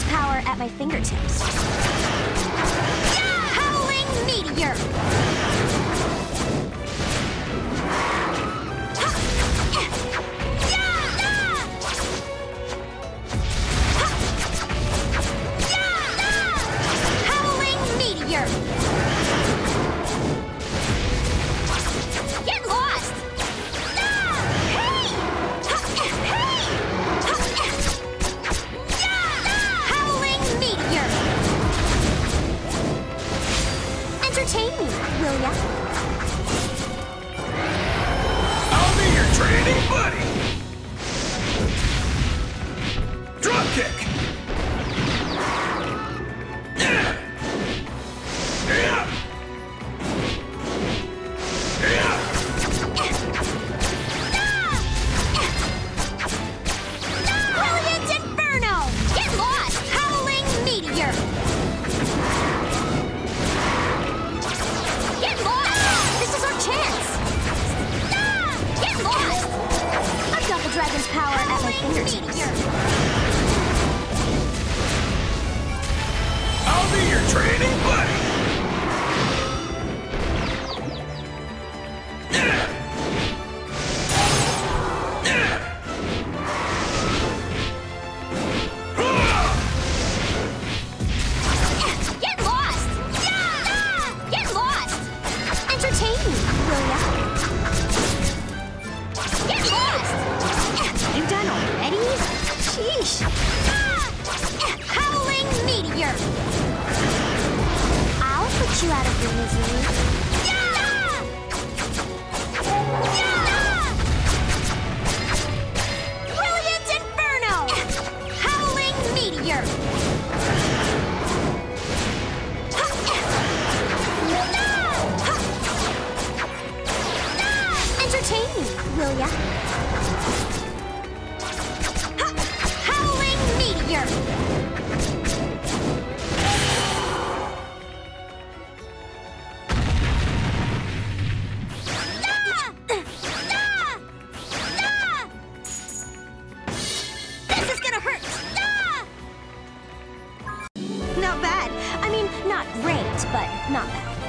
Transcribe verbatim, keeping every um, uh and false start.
power at my fingertips. Howling meteor! Howling meteor! Get lost! Hey! Hey! Howling meteor! Entertain me, will ya? I'll be your training buddy! Drop kick! Yeah! Yeah! Yeah! Brilliant Inferno! Get lost! Howling meteor! Get lost! This is our chance! Get lost! I've got the dragon's power at my fingertips. I'll be your training buddy! Yeah! Yeah! Get lost! Get lost! Entertain me, will ya? Get lost! You done already? Sheesh! Howling meteor! I'll put you out of your misery. Brilliant Inferno! Howling meteor! Entertain me, will ya? Howling meteor! This is gonna hurt! Not bad. I mean, not great, but not bad.